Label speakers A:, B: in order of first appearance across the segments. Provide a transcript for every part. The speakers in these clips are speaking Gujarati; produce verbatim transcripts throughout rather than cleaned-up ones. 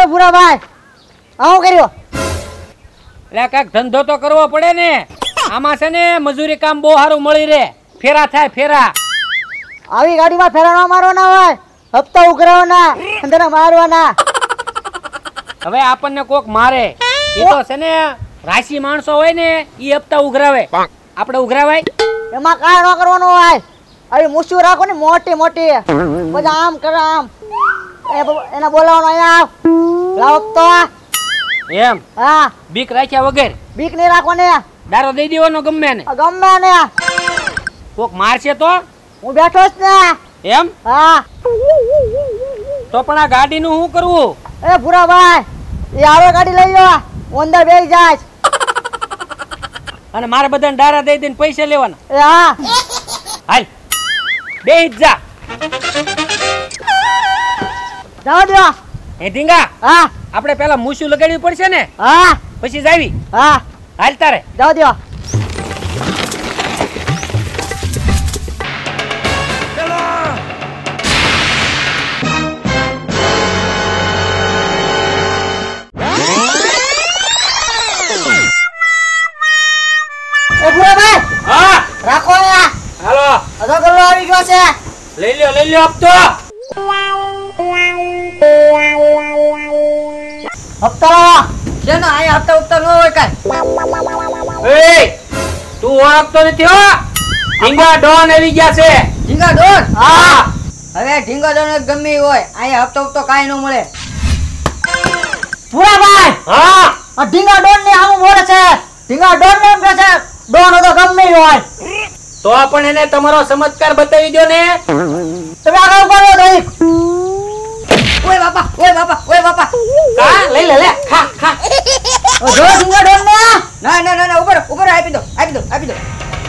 A: પૂરા ભાઈ આવું કર્યો
B: એટલે કાક ધંધો તો કરવો પડે ને આમાં છે ને મજૂરી કામ બહુ સારું મળી રહે ફેરા થાય ફેરા
A: આવી ગાડીમાં ફેરા ન મારવાના હોય હપ્તા ઉઘરાવવાના અંદર મારવાના
B: હવે આપણને કોક મારે એ તો છે ને રાશિ માણસો હોય ને ઈ હપ્તા ઉઘરાવે આપણે ઉઘરાવાય
A: એમાં કાંઈ ન કરવાનું હોય આવી મૂછું રાખો ને મોટી મોટી બધા આમ કરે આમ એને બોલાવવાનો અહીંયા લાવ હપ્તો
B: એમ
A: હા
B: બીક રાખ્યા વગર
A: બીક નહીં રાખવાની
B: દારો દઈ દેવાનો ગમે ને
A: ગમે ને
B: કોક મારશે તો
A: હું બેઠો જ ને
B: એમ
A: હા
B: તો પણ આ ગાડીનું શું કરવું
A: એ ભૂરા ભાઈ એ આવે ગાડી લઈ લો અંદર બેસી જાય
B: અને મારે બધાને ડારા દઈ દઈને પૈસા લેવાના
A: એ હા
B: હાલ બેહી જ જા
A: જાવ દો
B: એ ઢીંગા
A: હા
B: આપણે પેલા મૂછું લગાડવી પડશે ને
A: હા
B: પછી જાવી
A: હા
B: હાલ તારે
A: જાવ દો રાખો યા
B: હાલો
A: અધો ગલ્લો આવી ગયો છે
B: લઈ લ્યો લઈ લ્યો હપ્તો
A: હપ્તા શેનો આયા હપ્તા ઉત્તર ન હોય કાઈ
B: એ તું ઓળખતો નથી હો ઢીંગા ડોન આવી ગયા છે
A: ઢીંગા ડોન
B: હા
A: હવે ઢીંગા ડોન ગમે હોય આયા હપ્તો ઉત્તર કાઈ ન મળે પૂરા ભાઈ
B: હા
A: આ ઢીંગા ડોન ને આમ બોલે છે ઢીંગા ડોન ને એમ કહે છે ડોન તો ગમે હોય
B: તો પણ એને તમારો ચમત્કાર બતાવી દો ને
A: તમે આગળ કરો દઈક ઓય બાપા ઓય બાપા ઓય બાપા
B: કા લઈ લે લે ખા ખા
A: ઓ જો ઢીંગા ડોન ને ના ના ના ના ઉપર ઉપર આપી દો આપી દો આપી દો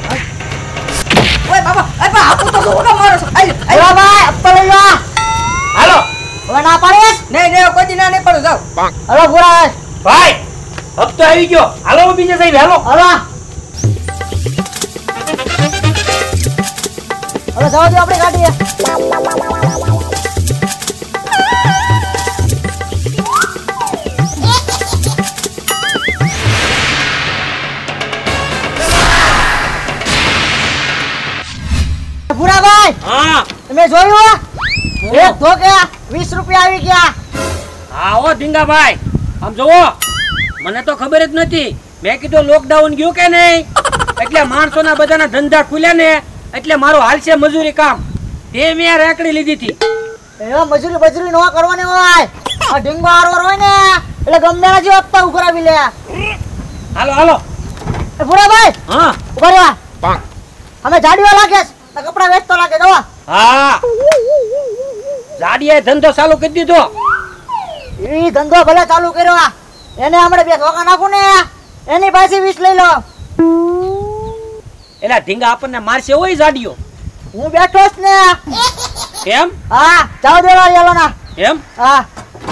A: ઓય બાપા અરે બા આપો તો ઓડો મારો છો આઈ આઈ બાબા અપ્પા લઈ લો
B: હાલો
A: હવે ના પાડીશ નહીં નહીં કોઈ દિના નહીં પડો જાવ હાલો પૂરા
B: ભાઈ હપ્તો આવી ગયો હાલો બીજે સાહેબ હાલો
A: હાલો હવે જવા દો આપણે ગાડી ભૂરાભાઈ
B: હા
A: તમે જોયું એક ધોકે વીસ રૂપિયા આવી ગયા
B: હા ઓ ઢીંગા ભાઈ આમ જોવો મને તો ખબર જ નથી મેં કીધું લોકડાઉન ગયું કે નહીં એટલે માણસોના બધાના ધંધા ખુલ્યા ને એટલે મારું હાલશે મજૂરી કામ તે મેં રેકડી લીધી હતી
A: એ મજૂરી મજૂરી ન કરવાની હોય આ ઢીંગો આરવાર હોય ને એટલે ગમે ના જે હપ્તા ઉઘરાવી લે
B: હાલો હાલો
A: એ ભૂરાભાઈ
B: હા
A: ઉભા રહેવા અમે જાડીઓ લાગે છે કપડા વેચતો લાગે જવા
B: હા જાડીએ ધંધો ચાલુ કરી દીધો
A: ઈ ધંધો ભલે ચાલુ કર્યો એને હમણાં બે ધોકા નાખું ને એની પાસે વીસ લઈ લો
B: એલા ઢીંગા આપણને મારશે હોય જાડીઓ
A: હું બેઠો જ ને
B: એમ
A: હા જાવ દેવા યાલો ના
B: એમ
A: હા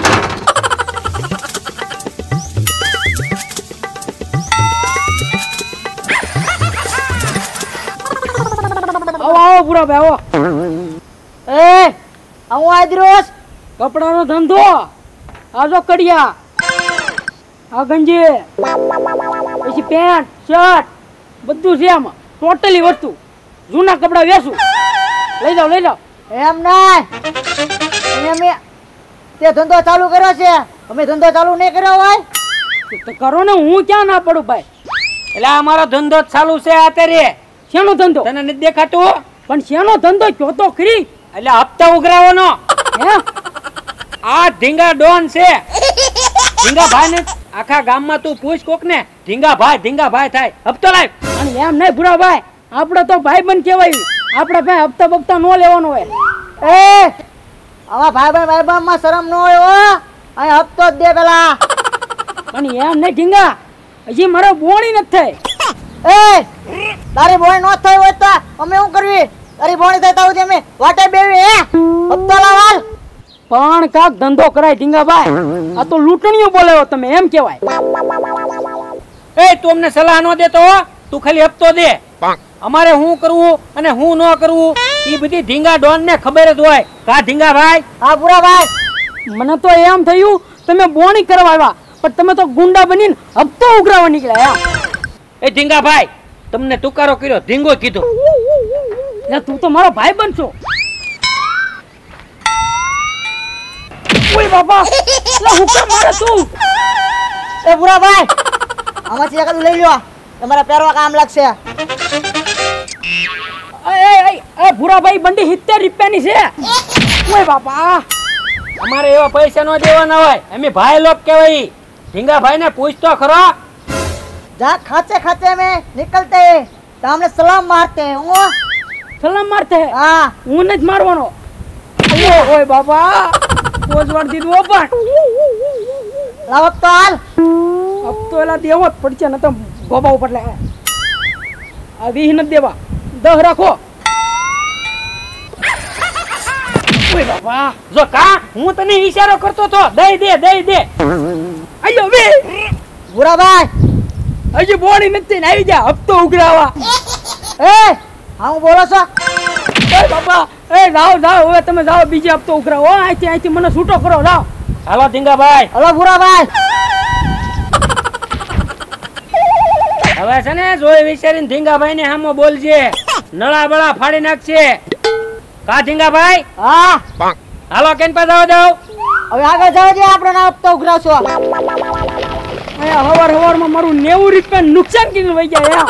B: આવો આવો પૂરા ભાઈ આવો
A: એ હું આદરોસ
B: કપડાનો ધંધો આજો કડિયા આ ગંજી પછી પેન્ટ શર્ટ બધું છે આમાં ટોટલી વસ્તુ જૂના કપડા વેચું લઈ જાઓ લઈ જાઓ
A: એમ નહીં અમે તે ધંધો ચાલુ કર્યો છે અમે ધંધો ચાલુ નહીં કર્યો હોય
B: તો કરો ને હું ક્યાં ના પડું ભાઈ એટલે અમારો ધંધો ચાલુ છે અત્યારે શેનો ધંધો તને નથી દેખાતું પણ શેનો ધંધો કયો તો ખરી એટલે હપ્તા ઉઘરાવાનો હે આ ઢીંગા ડોન છે ઢીંગા ભાઈ ને આખા ગામમાં તું પૂછ કોક ને ઢીંગા ભાઈ ઢીંગા ભાઈ થાય હપ્તો લાવ અને એમ નહીં ભૂરા ભાઈ આપણે તો ભાઈ બંધ કહેવાય આપણે ભાઈ હપ્તા બપ્તા નો લેવાનો હોય
A: એ આવા ભાઈ ભાઈ ભાઈ બાપ માં શરમ ન હોય હો અહીં હપ્તો જ દે પેલા
B: પણ એમ નહીં ઢીંગા હજી મારો બોણી નથી થઈ
A: એ તારી બોણી નો થઈ હોય તો અમે શું કરવી તારી બોણી થઈ તાવ અમે વાટે બેવી હે હપ્તો લાવાલ
B: પણ કાક ધંધો કરાય ઢીંગા ભાઈ આ તો લૂંટણીઓ બોલાવો તમે એમ કહેવાય એ તું અમને સલાહ ન દેતો તું ખાલી હપ્તો દે અમારે શું કરવું અને શું ન કરવું એ બધી ઢીંગા ડોન ને ખબર જ હોય કા ઢીંગા ભાઈ
A: હા પૂરા ભાઈ
B: મને તો એમ થયું તમે બોણી કરવા આવ્યા, પણ તમે તો ગુંડા બનીને હપ્તો ઉઘરાવા નીકળ્યા.
C: એ ધીંગાભાઈ, તમને તુકારો કર્યો, ધીંગો કીધું.
B: એટલે તું તો મારો ભાઈ બનશો. ઓય બાપા, એટલે હું કેમ મારે તું?
A: એ ભૂરા ભાઈ, આમાંથી એકાદું લઈ લ્યો, તમારા પહેરવા કામ લાગશે.
B: એ એ એ ભૂરાભાઈ બંડી સિત્તેર રૂપિયાની છે. ઓય બાપા,
C: અમારે એવા પૈસા નો દેવાના હોય, અમે ભાઈ લોક કહેવાય. ધીંગાભાઈ ને પૂછતો ખરો.
A: जहाँ खाते खाते में निकलते तो हमने सलाम मारते हैं. वो
B: સલામ મારતે હે.
A: हाँ
B: હું જ મારવાનો. ઓય બાપા, પોઝ વાળ દીધું પણ.
A: लाओ अब तो हाल.
B: અબ તો એલા દેવો જ પડશે ને તો ગોબા ઉપર લે. આ વીસ ન દેવા, દહ રાખો. ઓય બાપા,
C: જો કા હું તને ઈશારો કરતો તો, દઈ દે દઈ દે.
B: આયો વે.
A: बुरा भाई,
B: હજી બોડી નથી ને આવી જા હપ્તો ઉઘરાવા.
A: ए हाँ बोलो सो.
B: ઓય બાપા, એ જાઓ જાઓ, હવે તમે જાઓ બીજે હપ્તો ઉઘરાવો. અહીંથી અહીંથી મને છૂટો કરો, જાઓ.
C: હાલો ધીંગાભાઈ.
A: हेलो बुरा भाई.
C: હવે છે ને જોઈ વિચારીને ધીંગાભાઈ ને હામો બોલજે, નળા બળા ફાડી નાખશે. કા ધીંગાભાઈ?
A: हाँ
C: હાલો કેન પા જાવ જાવ.
A: હવે આગળ જાવ જે આપણે ના હપ્તો ઉઘરાવશો.
B: અહીંયા હવાર હવારમાં મારું નેવું રૂપિયા નુકસાન કરીને વહી ગયા.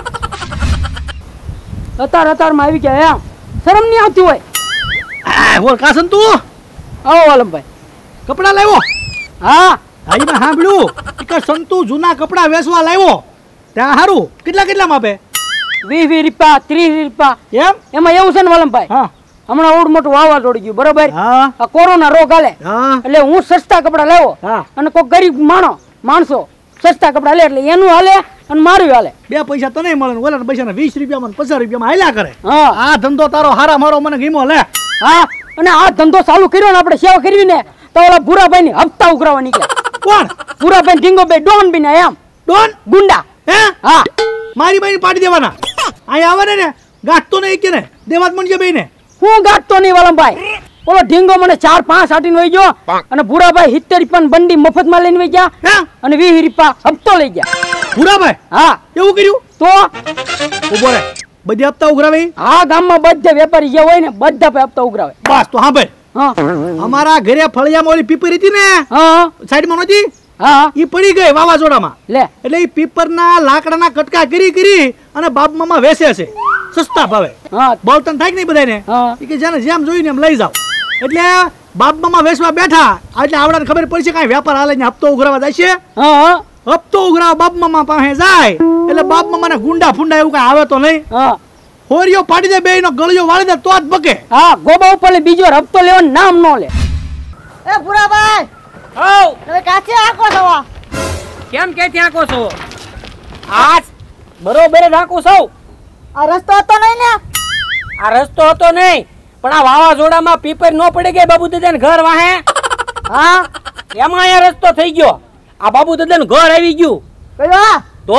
B: એમ અતાર અતારમાં આવી ગયા. એમ શરમ નહીં આવતી હોય?
D: આ બોલ કાસન તું
B: આવો વાલમભાઈ.
D: કપડા લાવ્યો?
B: હા,
D: હાઈ મેં સાંભળ્યું કે સંતુ જૂના કપડા વેચવા લાવ્યો. ત્યાં હારું કેટલા કેટલામાં આપે?
B: વીસ વીસ રૂપિયા, ત્રીસ રૂપિયા.
D: એમ?
B: એમાં એવું છે ને વાલમભાઈ,
D: હા
B: હમણાં ઓડ મોટું વાવાઝોડું ગયું, બરોબર?
D: હા
B: આ કોરોના રોગ હાલે,
D: હા
B: એટલે હું સસ્તા કપડા લાવ્યો.
D: હા.
B: અને કોઈ ગરીબ માણો માણસો સસ્તા કપડા લે એટલે એનું હાલે અને મારું હાલે.
D: બે પૈસા તને મળે ને ઓલા પૈસા વીસ રૂપિયામાં પચાસ રૂપિયામાં હાલ્યા કરે.
B: હા
D: આ ધંધો તારો હારા મારો મને ગીમો લે.
B: હા, અને આ ધંધો ચાલુ કર્યો ને આપણે સેવા કરવી ને તો ઓલા ભૂરાભાઈ ની હપ્તા ઉઘરાવા નીકળ્યા.
D: કોણ?
B: ભૂરાભાઈ ઢીંગોભાઈ ડોન બી એમ
D: ડોન
B: ગુંડા.
D: હે?
B: હા,
D: મારી બાઈ પાડી દેવાના. અહીંયા આવે ને ગાંઠતો નહીં કે ને દેવાત મણજે બેય ને.
B: હું ગાંઠતો નહીં વાલમભાઈ. ઓલો ઢીંગો મને ચાર પાંચ આટીને વહી ગયો અને ભૂરાભાઈ સિત્તેર રૂપિયા બંડી મફતમાં લઈને વહી ગયા
D: હે?
B: અને વીસ રૂપિયા હપ્તો લઈ ગયા.
D: ભૂરાભાઈ
B: હા,
D: એવું કર્યું?
B: તો
D: ઉભો રે, બધી હપ્તા ઉઘરાવે?
B: આ ગામમાં બધા વેપારી જે હોય ને બધા પે હપ્તા ઉઘરાવે.
D: બસ તો હા ભાઈ,
B: હા
D: અમારા ઘરે ફળિયામાં ઓલી પીપર હતી ને
B: હા
D: સાઈડમાં નહોતી,
B: હા,
D: ઈ પડી ગઈ વાવાઝોડામાં.
B: લે
D: એટલે ઈ પીપરના લાકડાના કટકા કરી કરી અને બાપ મામા વેચે છે સસ્તા ભાવે.
B: હા,
D: બળતણ થાય કે નહીં બધાને?
B: હા.
D: ઈ કે જેને જેમ જોઈને એમ લઈ જાવ. એટલે બાપ મામા વેચવા બેઠા એટલે આવડાને ખબર પડી છે કાંઈ વેપાર હાલે ને હપ્તો ઉઘરાવા જાય છે.
B: હા,
D: હપ્તો ઉઘરાવા બાપ મામા પાસે જાય એટલે બાપ મામાના ગુંડા ફુંડા એવું કાંઈ આવે તો નહીં.
B: હા,
D: હોરિયો પાડી દે, બેયનો ગળિયો વાળી દે તો જ બકે.
B: હા, ગોબા ઉપર બીજો હપ્તો લેવાનું નામ ન લે.
A: ए बुरा भाई,
C: હઉ
A: તમે કાચે આકો છો?
C: કેમ કે ત્યાં કો છો? આજ બરોબર જ આખું સૌ.
A: આ રસ્તો હતો નહીં ને?
C: આ રસ્તો હતો નહીં, પણ આ વાવાઝોડામાં પીપર નો પડી ગઈ બાબુ દાદા ઘર વાહે.
A: હા
C: એમાં અહીંયા રસ્તો થઈ ગયો. આ બાબુ દાદા ઘર આવી ગયું.
A: કયો?
C: તો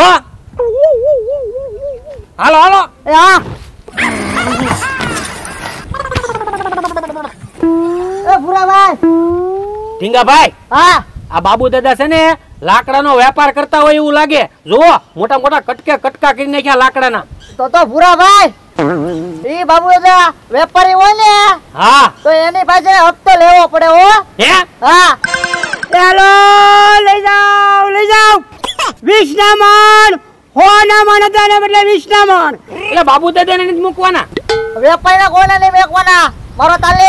C: હાલો હાલો.
A: એ હા. એ बुरा भाई.
C: ઢીંગાભાઈ,
A: હા
C: આ બાબુ દાદા છે ને લાકડાનો વેપાર કરતા હોય એવું લાગે. જુઓ મોટા મોટા કટકે કટકા કરી નાખ્યા લાકડાના.
A: તો તો बुरा भाई, ઈ બાબુ દાદા વેપારી હોય ને
C: હા.
A: તો એની પાસે હપ્તો લેવો પડે હો.
C: હે?
A: હા
B: ચાલો લઈ જાઓ, લઈ જાઓ. વીસ ના મણ, હો ના મણ હતા ને બદલે વીસ ના મણ.
C: એટલે બાબુ દાદાને નથી મૂકવાના.
A: વેપારીના કોને નહીં મેકવાના, મારો તાલે.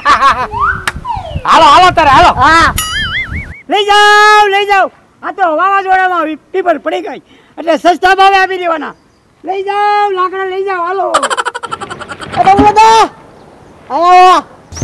C: હાલો હાલો તારે હાલો.
A: હા
B: લઈ જાઓ, લઈ જાઓ. આ તો વાવાઝોડામાં પીપર પડી ગઈ એટલે સસ્તા ભાવે આપી દેવાના. લઈ જાઓ, લાકડા લઈ જાઓ, હાલો.
A: એ બાબુ દાદા આવો.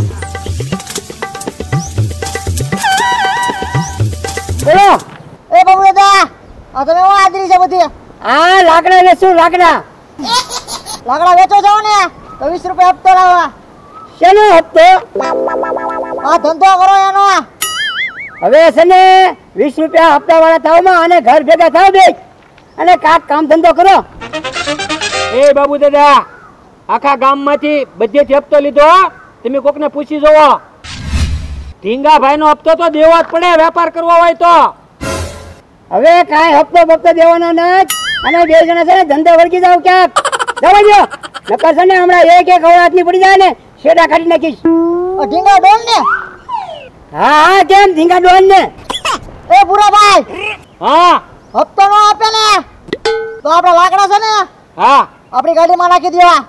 A: બોલો. એ બાબુ દાદા, આ તમે હું આદરી છે બધી?
B: હા, લાકડા વેચું, લાકડા.
A: લાકડા વેચો જાવ ને તો વીસ રૂપિયા હપ્તો લાવવા.
B: શેનો હપ્તો?
A: આ ધંધો કરો એનો.
B: હવે છે ને વીસ રૂપિયા હપ્તા વાળા થાવમાં અને ઘર ભેગા થાવ દે અને કાક કામ ધંધો કરો.
C: એ બાબુ દાદા, આખા ગામમાંથી બધેથી હપ્તો લીધો. તમે કોકને પૂછી જોવો. ઢીંગાભાઈ નો હપ્તો તો દેવો જ પડે વેપાર કરવો હોય તો.
B: હવે કાંઈ હપ્તો બપ્તો દેવાનો નથી અને બે જણા છે ને ધંધો વળગી જાવ ક્યાંક. જવા દો નકર છે ને હમણાં એક એક અવળાટની પડી જાય ને શેડા કાઢી નાખીશ.
A: ઓ ઢીંગા ડોન ને
B: હા હા કેમ ધીંગા ડોન ને
A: એ ભૂરાભાઈ
C: હા
A: હપ્તો નો આપે ને તો આપણે લાકડા છે ને
C: હા
A: આપણી ગાડીમાં નાખી દેવા.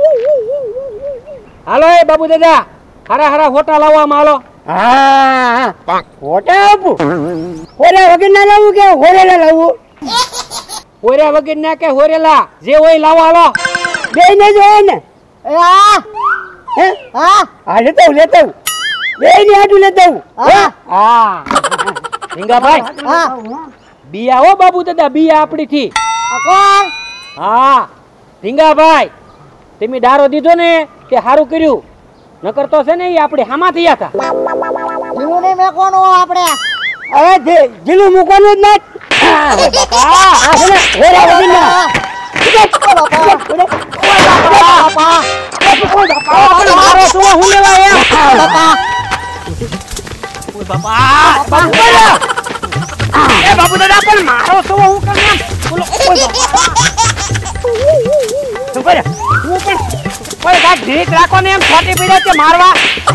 C: હાલો એ બાબુ દાદા હારા હારા ફોટા લાવવામાં હાલો.
B: હા હા ખોટા આપું હોરે વગર ના લાવવું કે હોરેલા લાવવું
C: હોર્યા વગર ના કે હોરેલા જે હોય લાવો હાલો.
B: બે ને જોઈએ ને
A: એ હા
B: હે
A: હા
B: હા લેતો લેતો બે ની આટું લેતો
A: હા
C: હા ઢીંગાભાઈ
A: હા
C: બિયા હો બાબુ દાદા બિયા આપણી થી.
A: આ કોણ
C: હા ઢીંગાભાઈ તમે ડારો દીધો ને તે સારું કર્યું નકર તો છે ને એ આપણે હામા થયા હતા.
A: જીલું નહીં મેકોનું આપણે
B: હવે જીલું મૂકવાનું જ નથી. આ છે ને હોરા વગર ના
C: મારો શું હું લેવા એમ ઓય બાપા બાપુ દાદા એ બાપુ દાદા પણ મારો શું હું કેમ એમ બોલો ઓય બાપા શું કરે હું પણ ઓય કાક ઢીક રાખો ને એમ છોટી પીડે છે મારવા.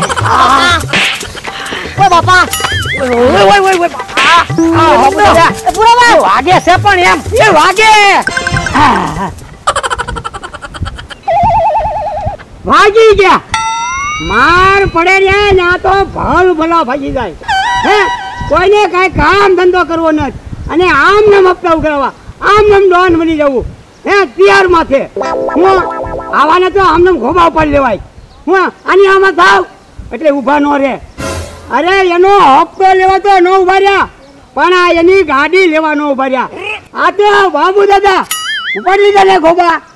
A: ઓય બાપા
C: ઓય ઓય ઓય ઓય બાપા આ બાપુ દાદા
A: એ ભૂરાભાઈ
C: વાગે છે પણ એમ એ વાગે
B: ભાગી ગયા માર પડે રહ્યા ને આ તો ભલ ભલા ભાગી જાય હે કોઈને કાંઈ કામ ધંધો કરવો નથી અને આમ નામ હપ્તા ઉઘરાવા આમ નામ ડોન બની જવું હે તૈયાર માથે હું આવાને તો આમ નામ ખોબા ઉપાડી લેવાય હું આની આમાં થાવ એટલે ઊભા નો રે. અરે એનો હપ્તો લેવા તો ન ઉભા રહ્યા પણ આ એની ગાડી લેવા ન ઉભા રહ્યા. આ તો બાબુ દાદા ઉપાડી લીધા ને ખોબા